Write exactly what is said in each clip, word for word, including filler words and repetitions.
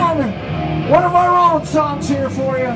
on one of our own songs here for you.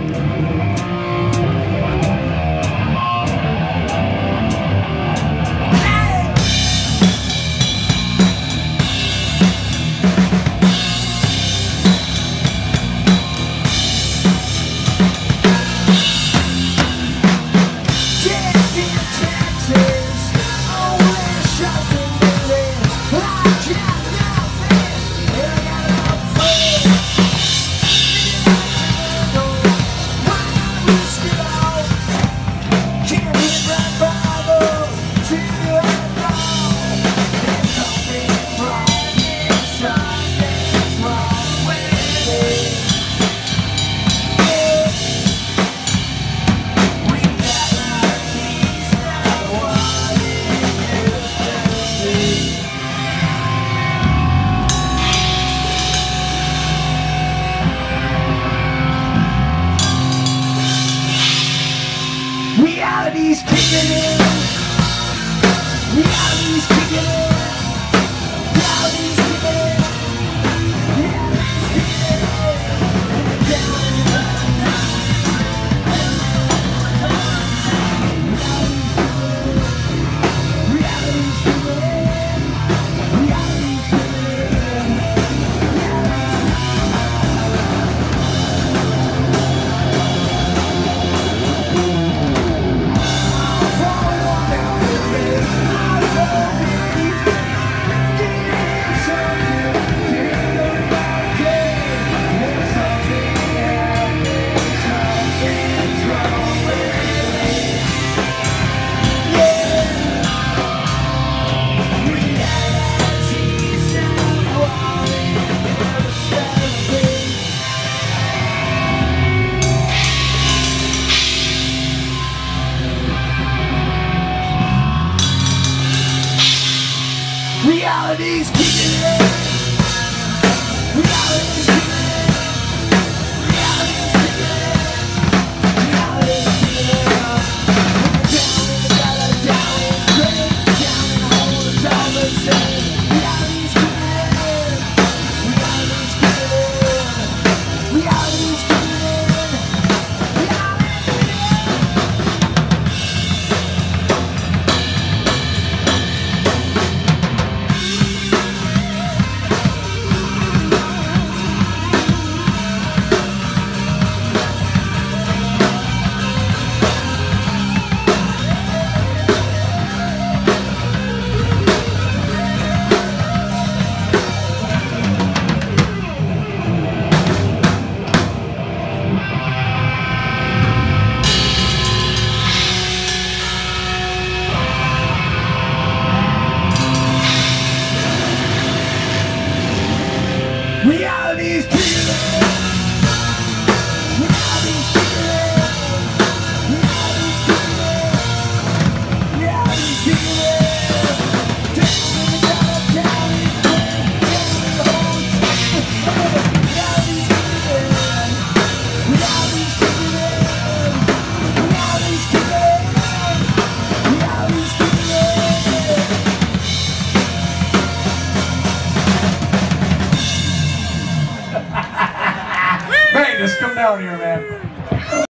Reality's kicking in. Reality's kicking in. Reality's kicking in. Reality's kicking in. Down in the Reality's kicking in. Reality's kicking in. Reality's kicking in. Reality's kicking in. Reality's kicking in. Reality's kicking in. Down in the gutter, down in the grave, down in the hole, it's all the same. Reality's kicking in. Reality's kicking in. Reality's kicking in. Reality's kicking in. Reality's kicking in. Reality's kicking in. Reality's kicking in. Down in the gutter, down in the grave, down in the hole, it's all the same. Reality's kicking in. Reality's kicking in. Reality's kicking in. Reality's kicking in. Magnus, come down here, man.